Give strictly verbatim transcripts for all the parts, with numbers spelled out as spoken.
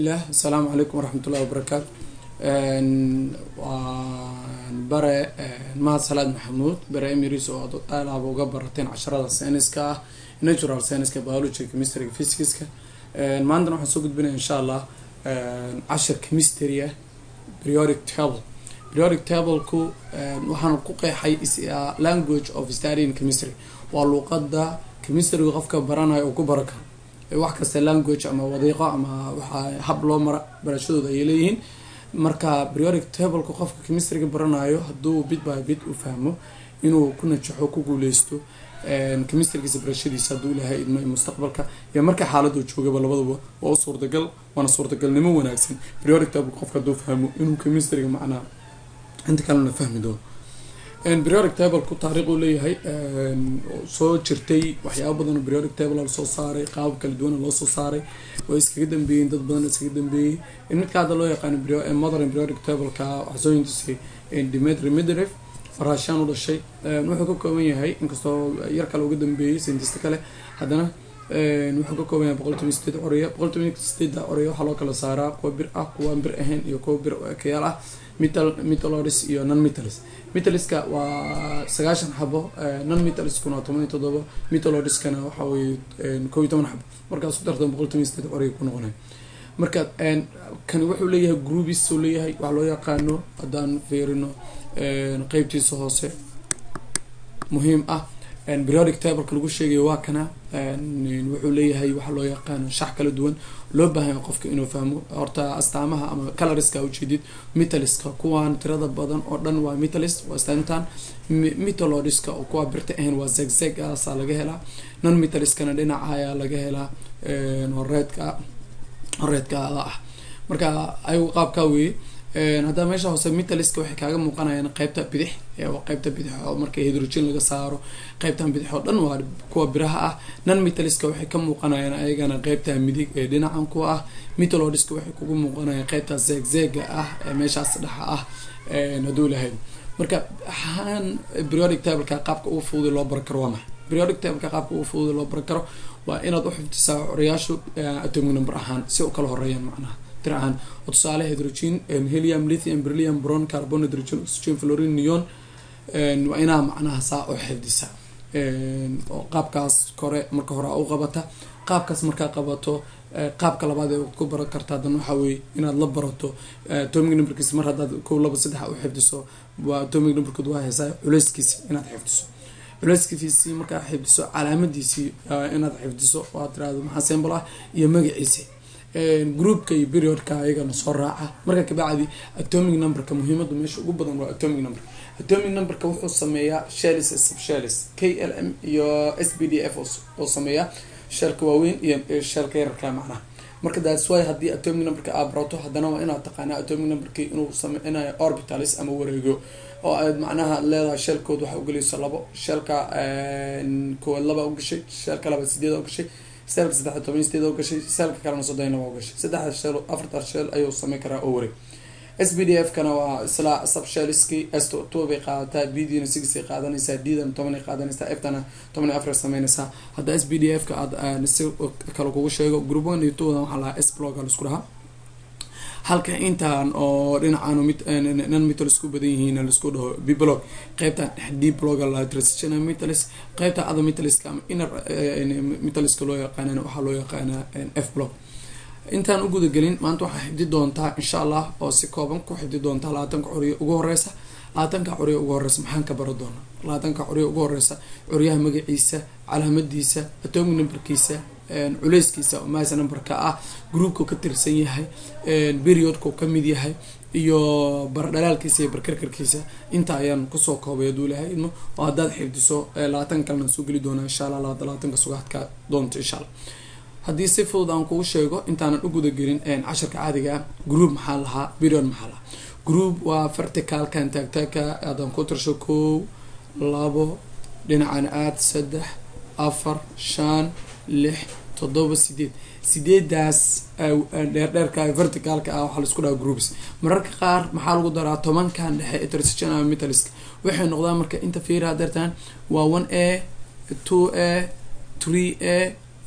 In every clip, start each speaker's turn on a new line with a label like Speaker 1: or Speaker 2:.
Speaker 1: الله. السلام عليكم ورحمة الله وبركاته. bare mahad salaad maxamuud bare emiris oo aad aad uga barateen casharada sayniska ah, natural science, biology, chemistry, physics. maanta waxaan soo gudbinayaa insha Allah cashar chemistry ah, periodic table. periodic table ku waxaan ku qeexay is language of studying chemistry. waa luqadda chemistry qofka baranayo oo ku baraka wax kasta language ama wadiiqo ama waxa hab loo mara barashadooda ay leeyihiin. marka periodic table ku qofka chemistry baranayo haduu bit by bit u fahmo inuu ku najaxo ku guuleysto een chemistry barashadiisa haduu ilaahay idmo mustaqbalka iyo marka xaaladdu joogaba labadaba oo suurtagal wana suurtagalnimo wanaagsan periodic table qofka haduu fahmo inuu chemistry macna inta kale fahmi doono. een periodic table ku taariikh uu leeyahay een soo jirtay waxyaabo badan oo periodic table la soo saaray qaab kala duwan loo soo saaray way iskaga dambeeyeen dad badan iskaga dambeeyay in mid ka loo yaqaan modern periodic table ka waxsoo intisay in Dmitry Medvedev Russian u dhashay wuxuu ka kooban yahay inkastoo yar kale uga dambeeyay scientist kale haddana een wuxuu ka kooban yahay boqol iyo sideed oriya boqol iyo sideed oriya waxa loo kala saaraa kuwa bir ah kuwa bir ahayn iyo kuwa bir kayaal ah metal metals iyo non metals. metaliska waa sagaashan xabo, non metals kuna toban iyo toddoba, metals kana waxa weey koob iyo toban xabo. markaas u darto boqol iyo sideed oriya ku noqonay. marka een kan wuxuu leeyahay groups oo leeyahay wax loo yaqaano hadaan fiirino een qaybtiisa hoose muhiim ah. een periodic table lagu sheegay waa kana een wuxuu leeyahay wax loo yaqaan shax kala duwan loo baahan qofka inuu fahmo horta astaamaha ama colorska u jeedid. metaliska kuwaan tirada badan oo dhan waa metalist waa stantan metallodiska oo kuwa birta ahayn waa zigzag aasa laga helaa. non metaliskana dhinaca ayaa laga helaa een redka redka ah. marka ay qaabka weey een hada meesha hoose metaliska waxay kaaga muuqanayaan qaybta bidix ee waa qaybta bidix oo marka hydrogen laga saaro qaybtan bidix oo dhan waa kuwa biraha ah. non metaliska waxay ka muuqanayaan ayagana qaybta midig ee dhinacan kuwa ah. metallodiska waxay kugu muuqanayaan qaybta zigzag ah ee meeshaas dhaxa ah een haduu lahayn. marka han periodic table ka qaabka uu fudud loo bar karo waa periodic table ka qaabka uu fudud loo bar karo waa inaad u xifdisaa oriyaashu atomic number ahaan si uu kala horeeyaan macnaha tiraan tusaale hydrogen helium lithium beryllium boron carbon hydrogen oxygen fluorine neon een waa ina macnaha saa u xifdisa een oo qaabkaas kore marka hore u qabata qaabkaas marka qabato qaabka labaad ee ku baran kartaa dan waxa weey inaad la barato atomic numberkiisa mar hadaad kow laba saddex u xifdiso waa atomic numberkooda waa heesaa culeyskiisa inaad xifdiso culeyskiisa marka xifdiso calaamadiisa inaad xifdiso waa tiraado maxaa symbol ah iyo magaciisa een groupka iyo periodka ayagana soo raaca. marka ka bacdi atomic numberka muhiimadu meesha ugu badan waa atomic number. atomic numberka wuxuu sameeyaa shells subshells K L M iyo S P D F oo sameeyaa shelka waaweyn iyo shelka yarka macnaha. marka that's why hadii atomic numberka aad barato hadana waa inaad taqaanaa atomic numberka inuu sameeyo orbitals ama wareego oo aad macnaha leedahay shelkood waxa u galayso labo shelka een kood laba u gashay shelka laba sideed u gashay shelka saddex iyo toban sideed u gashay shelka kalena soddon u gashay saddex shel afar shel ayuu sameyn karaa oo wareeg. S P D F kana waa isla subshellski S two bay qaadataa B D na six ay qaadanaysaa D na toban ay qaadanaysaa F na toban iyo afar sameynaysaa. hadda S P D F ka aad si kala kugu sheego group one iyo two waxa la S block la isku dhaha halka intaan oo dhinacaan mid nan metal isku badan yihiin la isku dhaho B block qaybta D block la transition metals qaybta other metals ama inner metals loo yaqaan waxa loo yaqaan F block. intaan u guda galin maanta waxa xiddi doontaa insha Allah oo si kooban ku xiddi doontaa labaatan ka curiyo ugu horeysa labaatan ka curiyo ugu horeysa maxaan ka baro doona labaatan ka curiyo ugu horeysa curiyaha magaciisa calaamadiisa atomic numberkiisa een culeyskiisa oo maasa numberka ah groupka ka tirsan yahay een periodka ka mid yahay iyo bardhalaalkiisa iyo barkarkarkiisa inta ayaan ku soo koobay haduu lahayd inuu oo hadaad xifdiso labaatan kalena soo gali doona insha Allah labaatan ka sugaadka doonto insha Allah. haddii si fudud aan kugu sheego intaanan u guda gelin een casharka caadiga ah group maxaa lahaa period maxaa lahaa. group waa vertical kan taagtaagka aadaan ku tirsho kow labo dhinacan aad saddex afar shan lix toddoba sideed sideedaas dheer dheerka verticalka ah waxa la isku dhahaa groups. mararka qaar maxaa lagu daraa tobankan dhexe ee transition metalisk waxay noqdaan marka inta fiiraha dartaan waa one A two A three A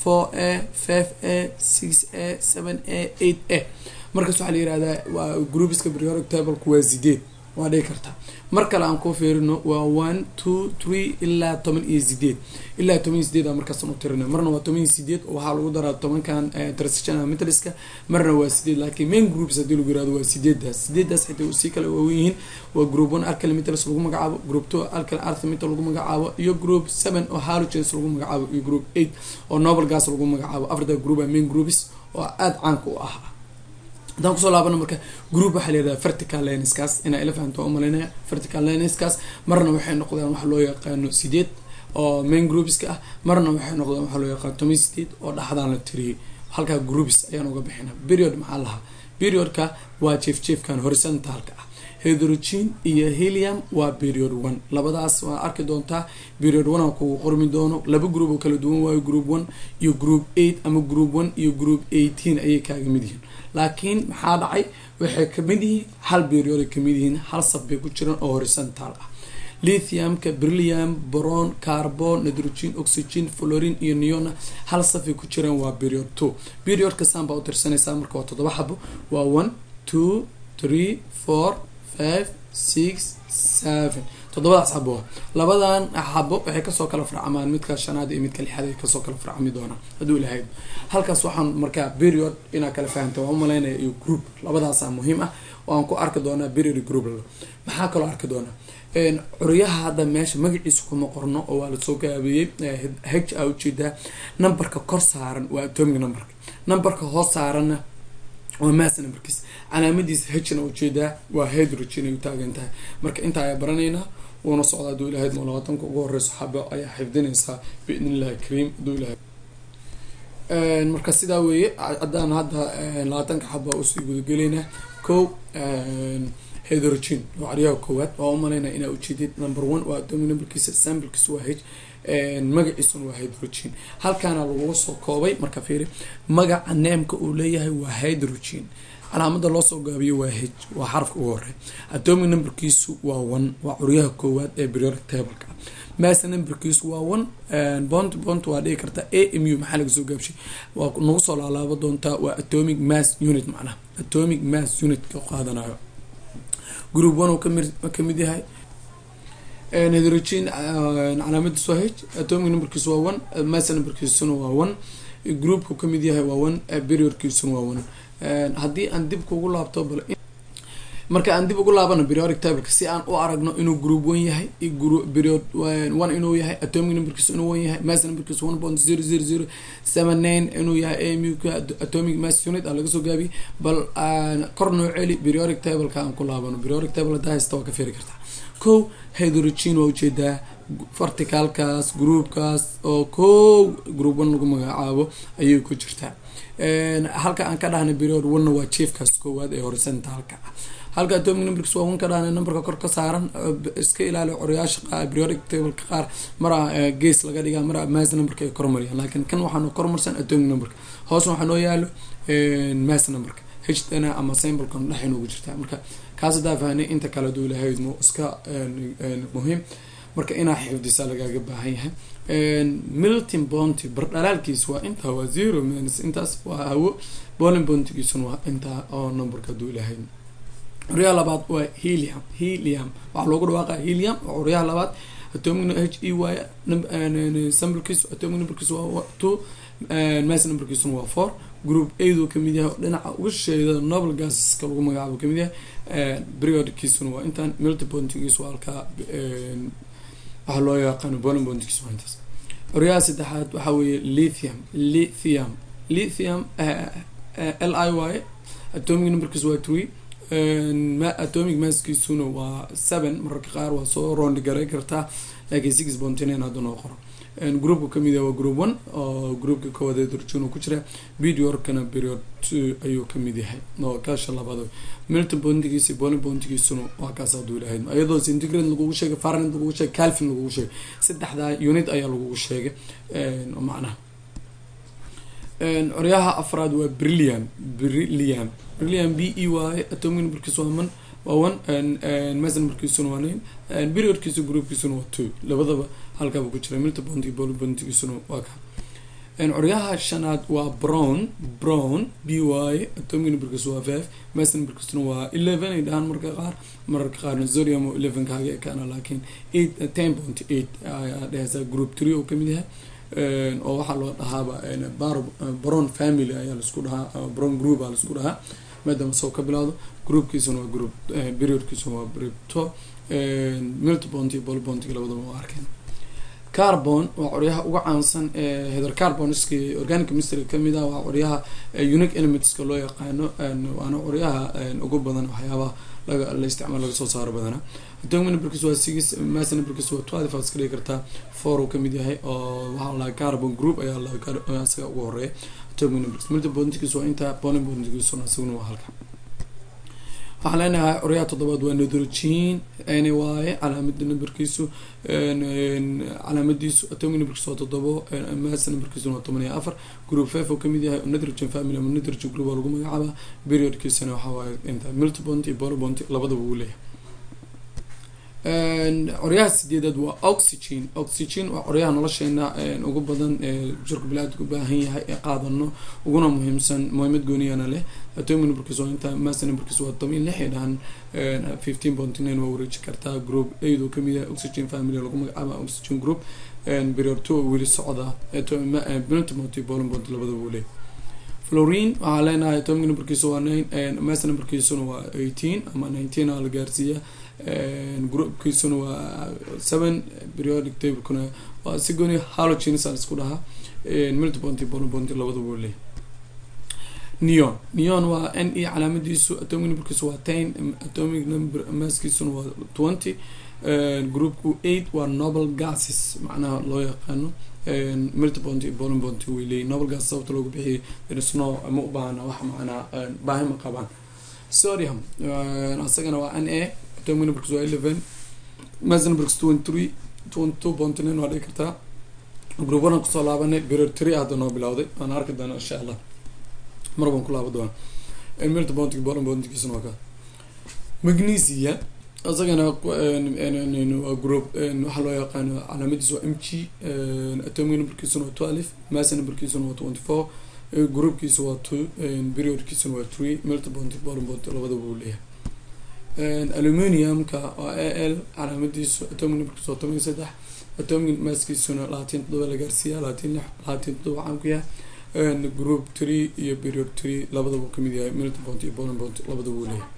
Speaker 1: four a five a six a seven a eight a markaas waxaa la yirahdaa waa groupiska periodic table waa sideed waa dhigi kartaa mar kale aan ku fiirino waa one two three ilaa toban iyo sideed ilaa toban iyo sideed markaas aan u tirino marna waa toban iyo sideed oo waxaa lagu daraa tobankan transitional metriska marna waa sideed laakiin main groups hadii lagu yiraahdo waa sideedaas sideedaas xitaa uu si kala waaweyn waa group one alkali metals lagu magacaabo group two alkali earth metal lagu magacaabo iyo group seven oo halogens lagu magacaabo iyo group eight oo noble gas lagu magacaabo afarta group main groups oo aad caan ku ah hadaan kusoo laabano marka group waxaa layihahdaa vertical lineskaas inaa ila fahanto umalaynaya vertical lineskaas marna waxay noqdaan waxa loo yaqaano sideed oo main groupska ah marna waxay noqdaan waxa loo yaqaano toban sideed oo dhaxdaan la tiriyay halkaa groups ayaan uga bixina period maxaa lahaa periodka waa chief chiefkan horizontalka ah hydrogen iyo helium waa period one labadaas waa arki doontaa period one oo kugu qormi doono laba group oo kala duwan waayo group one iyo group eight ama group one iyo group eighteen ayay kaaga mid yihiin laakiin maxaa dhacay waxay kamid yihiin hal period ay kamid yihiin hal sab bay ku jiraan oo horizontal ah lithiumka beryllium boron carbon nitrogen oxygen fluorine iyo neon hal saf ay ku jiraan waa period two periodka samba u tirsanaysaa marka waa toddoba xabo waa one two three four five six seven toddobadaas xabo labadan xabo waxay kasoo kala farcamaan midka shanaad iyo midka lixaad ay kasoo kala farcami doonaan haduu ilaahay halkaas waxaan markaa period inaa kala fahanto waan umaleynaya iyo group labadaasa muhiim ah oo aan ku arki doonaa period group maxaa kaloo arki doonaa curyaha hadda meesha magaciisa kuma qorno oo waa lasoo gaabiyey h a ujeedaa numberka kor saaran waa atomic numberka numberka hoos saaranna waa mass numberkiis calaamadiisa hna ujeedaa waa hydrogen ay taagan tahay marka intaa ayaa baranaynaa wuuna socdaa haduu ilahay mo labaatanka ugu horeyso xabo ayaa xifdinaysaa biidn illahi kariim haduu ilahay marka sidaa weeye haddaan hadda labaatanka xaba usii gudagelaynaa ko hydrogen waa caryaha koowaad waa umalaynaa inaa ujeedid number one waa atomic numberkiisa samplekiisa waa h magaciisuna waa hydrogen halkaana laguga soo koobay marka fiiri magaca neemka uu leeyahay waa hydrogen calaamada loosoo gaabiyo waa h waa xarafka ugu horey atomic numberkiisu waa one waa curyaha koowaad ee periodic tableka mass numberkiisu waa one bont bont waa dhigi kartaa a m u maxaa laga soo gaabshay waa nagu soo laalaabo doontaa waa atomic mass unit macnaha atomic mass unit ka qaadanayo group one uu kamid yahay hydrogen calaamadiis waa h atomic numberkiisu waa one mass numberkiisuna waa one groupku kamid yahay waa one periodkiisuna waa one haddii aan dib kugu laabto bal marka aan dib ugu laabano periodic tableka si aan u aragno inuu group one yahay period one inuu yahay atomic numberkiisu inuu one yahay mass numberkiisu one point zero zero zero seven nine inuu yahay a m u ka atomic mass unit aa laga soo gaabiyay bal kor noo celi periodic tableka aan ku laabano periodic table hadaa haysta waa ka feeri kartaa ko hydrogen waa ujeedaa verticalkaas groupkaas oo ko group one lagu magacaabo ayay ku jirtaa halka aan ka dhahnay period one waa chiefkaas koowaad ee horizontalka ah halka atomic numberkiis waa one ka dhahnay numberka kor ka saaran iska ilaali curyaasha periodic tableka qaar mara gees laga dhigaa mara mass numberka ay kormariyaan laakiin kan waxaanu kormarsan atomic numberka hoosna waxaa noo yaalo mass numberka htna ama symbolkan dhex inoogu jirtaa marka kaas hadaa fahnay inta kale duu lahayd mo iska muhiim marka inaa xifdisa lagaaga baahan yahay milton bonty bardhalaalkiis waa intaa waa zero minus intaas waa hawo bolin bontigiisuna waa intaa oo numberka duu lahayd curyaha labaad waa helium helium waxaa loogu dhawaaqa helium waa curyaha labaad atomic h e waay sambalkiisu atomic numberkiisu waa two mass numberkiisuna waa four group aid uu kamid yahay dhinaca uga sheeda noble gaseska lagu magacaabo kamid yahay periodkiisuna waa intaan milton bontigiisu waa halkaa waxaa loo yaqaano bolin bontigiisu waa intaas curyaha saddexaad waxaa weeye lithium lithium lithium l i y atomic numberkiisu waa three atomic masskiisuna waa seven mararka qaar waa soo rondi garay kartaa laakiin six point nine hadda noo qoro groupka kamid yahay waa group one oo groupka koowaad hydrogen ku jira periodkana period two ayuu kamid yahay oo kaasha labaad milton bontigiisa bolin bontigiisuna waa kaas haduu lahayd iyadoo centigrade lagugu sheegay fahrenheit lagugu sheegay kelvin lagugu sheegay saddexda unit ayaa lagugu sheegay macnaha curyaha afraad waa beryllium beryllium beryllium b e y atomic numberkiisu waa man waa one mass numberkiisuna waa nine periodkiisu groupkiisuna waa two labadaba halkaaba ku jira milton bontig bolin bontigiisuna waa ka curyaha shanaad waa brown brown b y atomic numberkiisu waa five mass numberkiisuna waa eleven ay dhahaan marka qaar mararka qaarna zodium oo eleven kaaga ekaana laakiin eight ten point eight ayaa dhehaysa group three oo kamid yahay oo waxaa loo dhahaaba brown family ayaa laisku dhahaa brown group aa laisku dhahaa maadaama soo ka bilaado groupkiisuna waa group periodkiisuna waa group two multibond iyo polybond labadaba waa arkeen carbon waa curyaha uga caansan ee hydrocarbonska organic chemistry kamid ah waa curyaha unique elementska loo yaqaano waana curyaha ugu badan waxyaabaha laga la isticmaalo laga soo saaro badana atomic numberkiisu waa six mass numberkiisu waa twelve aad iska dhigi kartaa four uu kamid yahay oo waxaa la carbon group ayaa la isaga ugu horeeya atomic numberkiisu multibondkiisu waa inta polybondkiisu isaguna waa halka waxaan leenahay curyaha toddobaad waa nitrogen n y calaamada numberkiisu calaamadiisu atomic numberkiisu waa toddobo mass numberkiisuna waa toban iyo afar group five oo kamid yahay nitrogen family ama nitrogen group oo lagu magacaaba periodkiisana waxaa waaye inta multibond iyo polybond labadaba uu leeyahay curyaha sideedaad waa oxygen oxygen waa curyaha nolosheena ugu badan ee jirka biniaadamka u baahan yahay ee qaadano uguna muhiimsan muhiimad gooniyana leh atomic numberkiisu waa inta mass numberkiisu waa toban iyo lix ay dhahan fifteen point nine waa wareeji kartaa group eight oo kamid yahay oxygen family lagu magacaaba oxygen group period two weli socda multibond iyo polybond labadaba uu leeyahay fluorine waxaa leenahay atomic numberkiisu waa nine mass numberkiisuna waa eighteen ama nineteen aa la gaarsiiya groupkiisuna waa seven periodic tablekuna waa si gooni halogens aan isku dhahaa multibond iyo polybond labadaba uu leeyahay neon neon waa n e calaamadiisu atomic numberkiisu waa ten atomic number masskiisuna waa twenty groupku eight waa noble gases macnaha loo yaqaano multibond iyo polybond way leeyihin noble gas sababta loogu bixiyay snow ma u baahna wax macnaa baahi ma qabaan sodium asagana waa n a atomic numberkiisu waa eleven mass numberkiisu twenty three twenty two point nine waa dhigi kartaa group one kusoo laabanay period three hadda noo bilowday waan arki doona insha allah mar baan ku laaba doona multibond iyo polybondkiisuna waa ka magnesia asagana waa group waxaa loo yaqaano calaamadiisu waa m g atomic numberkiisuna waa twelve mass numberkiisuna waa twenty four groupkiisu waa two periodkiisuna waa three multibond iyo polybond labadaba uu leeyahay aluminiumka waa a l calaamadiisu atomic numberkiisu waa toban iyo saddex atomic masskiisuna labaatan toddoba la gaarsiiya labaatan lix labaatan toddoba caan ku yahay group three iyo period three labadaba uu kamid yahay multibond iyo polybond labadaba uu leeyahay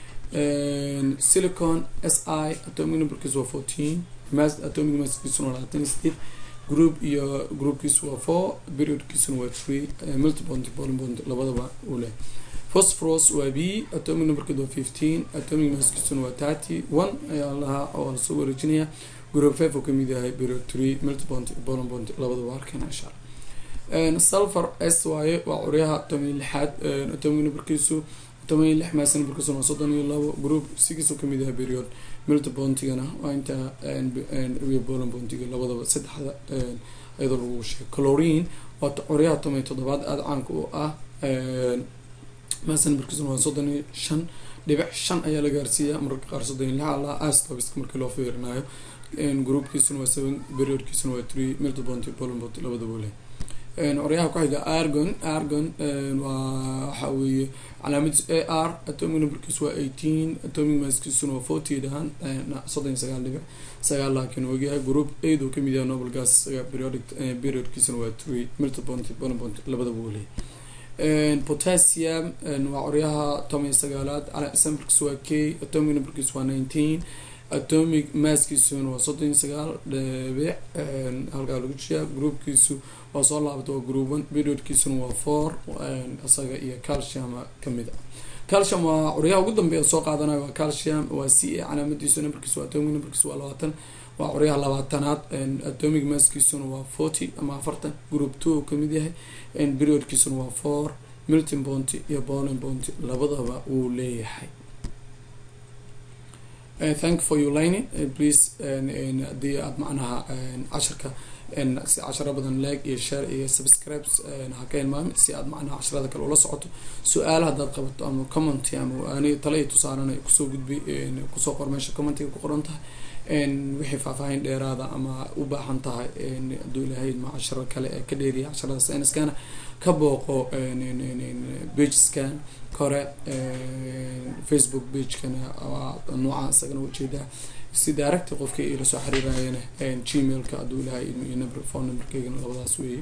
Speaker 1: silicon s i atomic numberkiisu waa fourteen mass atomic masskiisuna waa labaatan iyo sideed group iyo groupkiisu waa four periodkiisuna waa three multibond iyo polybond labadaba uu leeyahay phosphorus waa b atomic numberkeedu waa fifteen atomic masskiisuna waa thirty one ayaa lahaa oo lasoo wareejinaya group five oo kamid yahay period three multibond iyo polybond labadaba arkeyna insha allah sulfur s waaye waa curyaha toban iyo lixaad atomic numberkiisu toban iyo lix mass numberkiisuna waa soddon iyo labo group six oo kamid yahay period multibondigana waa inta iyo polybondiga labadaba saddexda iyadoo lagu sheegay chlorine waa curyaha toban iyo toddobaad aada caanka u ah mass numberkiisuna waa soddon iyo shan dhibic shan ayaa la gaarsiiya mararka qaar soddon iyo lix alaa astobiska markii loo fiirinayo groupkiisuna waa seven periodkiisuna waa three multibond iyo polybond labadaba uu leeyahay curyaha ku xiga argon argon waa waxa weeye calaamadiisu a r atomic numberkiisu waa eighteen atomic masskiisuna waa forty dhahan soddon iyo sagaal dhibic sagaal laakiin ogyahay group eight oo kamid yahay noble gas periodic periodkiisuna waa three multibond iyo polybond labadaba uu leeyahay potassium waa curyaha toban iyo sagaalaad numberkiisu waa k atomic numberkiisu waa nineteen atomic masskiisuna waa soddon iyo sagaal dhibic halkaa lagu jiyaa groupkiisu waa soo laabata waa group one periodkiisuna waa four isaga iyo calcium kamid ah calcium waa curyaha ugu dambeeya soo qaadanayo waa calcium waa c a calaamadiisu numberkiisu waa atomic numberkiisu waa labaatan waa curyaha labaatanaad atomic masskiisuna waa forty ama afartan group two kamid yahay periodkiisuna waa four multibond iyo polybond labadaba uu leeyahay. Uh, thank you for your lining uh, please hadii aad macnaha casharka si casharo badan like iyo share iyo subscribes ha ka hilmaamin si aad macnaha casharada kale ula socoto. su-aal haddaad qabato ama comment ama ani tala iyo tusaaran ay kusoo gudbi kusoo qor meesha commentiga ku qoran tahay wixii faahfaahin dheeraada ama u baahan tahay hadduu ilaahay ma casharo kale ee ka dheeriya casharada sayniskana ka booqo pageskan kore Facebook pagekana nooca isagana ujeedaa si direct qofka ila soo xiriirayana gmailka hadduu ilaahay iyo number phone numberkeygana labadaas weeye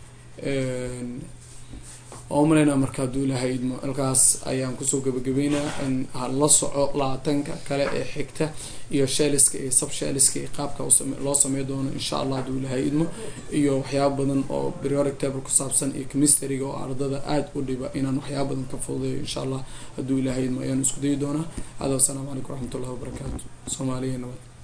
Speaker 1: oo marayna marka hadduu ilaahay idmo halkaas ayaan kusoo gabagabeynaa in la soco laatanka kale ee xigta iyo shelliska iyo sub shelliska iyo qaabka loo sameeyo doono insha Allah hadduu ilaahay idmo iyo waxyaabo badan oo periodic table ku saabsan iyo chemistry-ga oo ardada aad u dhiba inaan waxyaabo badan ka fududeeyo insha Allah hadduu ilaahay idmo ayaan isku dayi doonaa. hada assalamu alaykum warahmatullahi wabarakatuh. Soomaaliya nabad.